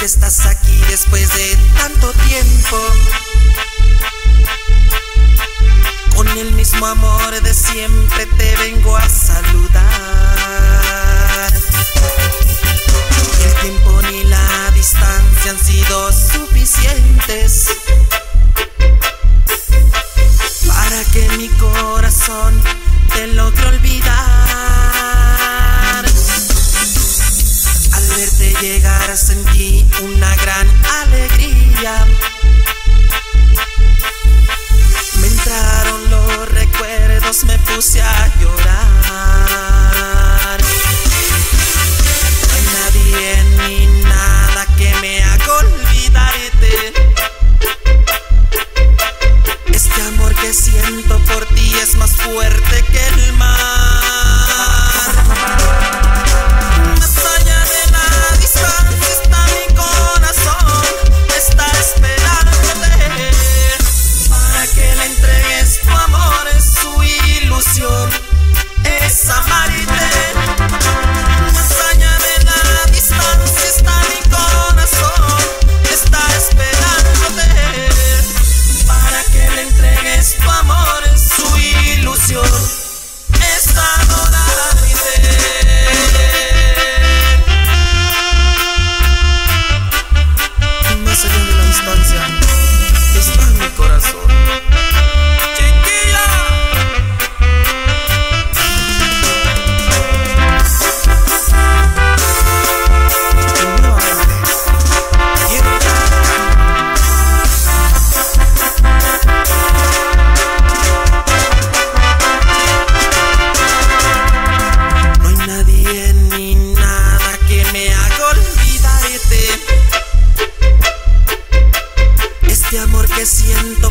que estás aquí después de tanto tiempo, con el mismo amor de siempre te vengo a saludar. El tiempo ni la distancia han sido suficientes para que mi corazón te logre olvidar. Al verte llegar sentí una gran alegría. Me entraron los recuerdos, me puse a llorar. No hay nadie ni nada que me haga olvidarte. Este amor que siento por ti es más fuerte que el mar. Más allá de la distancia está mi corazón, está esperándote para que le entregues tu amor. Su ilusión es amarte. Más allá de la distancia está mi corazón, está esperándote para que le entregues tu amor. Su ilusión es adorarte. Más allá de la distancia está mi corazón. Chiquilla. Y nuevamente quiero no hay nadie ni nada que me haga olvidarte. Este amor que siento